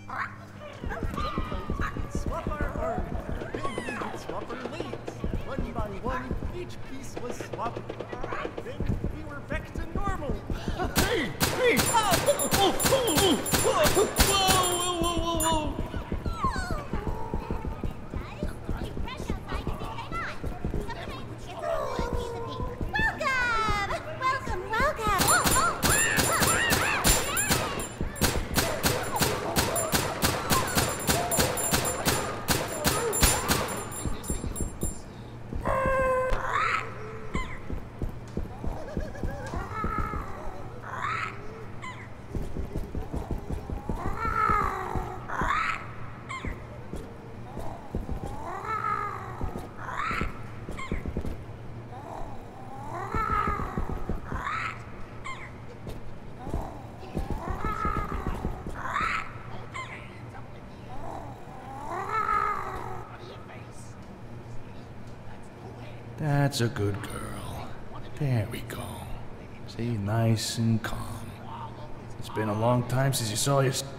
Swap our army. Big we swap our leads. One by one, each piece was swapped. Then we were back to normal. Hey! Hey! Oh, oh, oh, oh, whoa, whoa, whoa, whoa, whoa. That's a good girl. There we go. See, nice and calm. It's been a long time since you saw your...